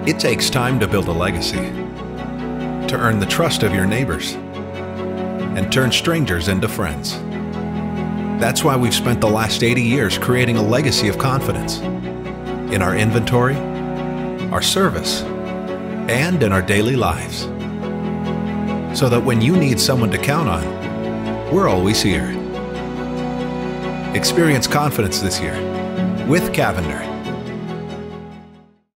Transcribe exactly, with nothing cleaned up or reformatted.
It takes time to build a legacy, to earn the trust of your neighbors, and turn strangers into friends. That's why we've spent the last eighty years creating a legacy of confidence in our inventory, our service, and in our daily lives. So that when you need someone to count on, we're always here. Experience confidence this year with Cavender.